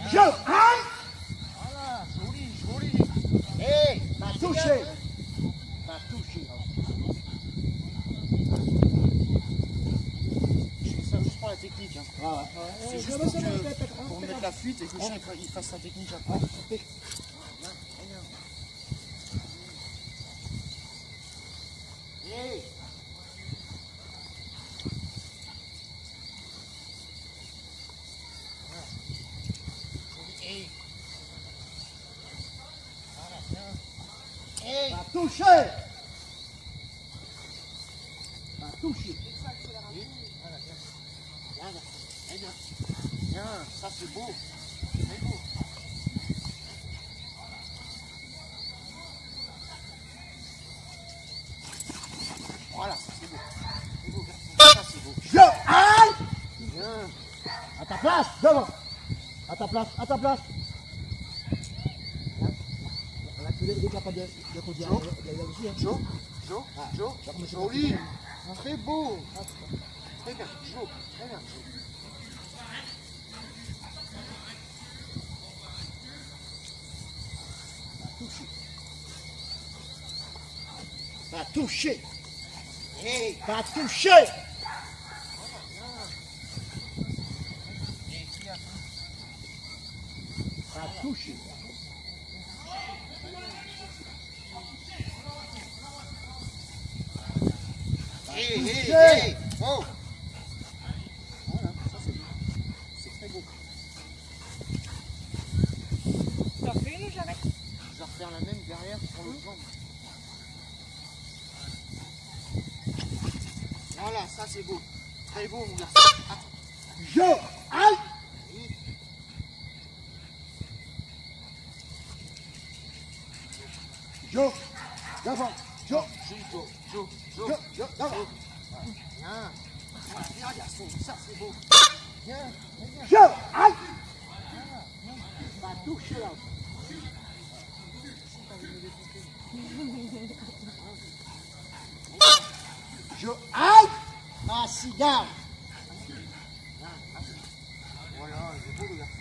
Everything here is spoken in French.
Joe, aïe! Voilà, joli. Hé, Va toucher. Va toucher. Je fais ça juste pour la technique. Hein. Ah, C'est juste pour mettre la fuite et que le chien il fasse sa technique après. Regarde. Hey. Hey. Voilà, bien. Hey. Va toucher. Va toucher. Voilà, bien, ça c'est beau. C'est beau. Voilà, ça c'est beau. C'est beau, ça c'est beau. Joe, aïe! Bien. À ta place, devant. À ta place. Là, tu es capable de conduire. Joe, joli. Très beau. Très bien, Joe. Très bien. Va toucher. Hey. Va toucher. Va toucher. Hey. Oh. Voilà, ça c'est beau. C'est très beau. T'en fais une ou jamais? Je vais refaire la même derrière pour le jambe. Voilà, ça c'est beau. Très beau mon garçon. Joe, aïe! Joe, devant. Joe, Joe. devant. Bien. Bien garçon, ça c'est beau. Bien. Joe, aïe! Va toucher là. Joe, aïe! Ah, cigare. Voilà, il est beau le garçon.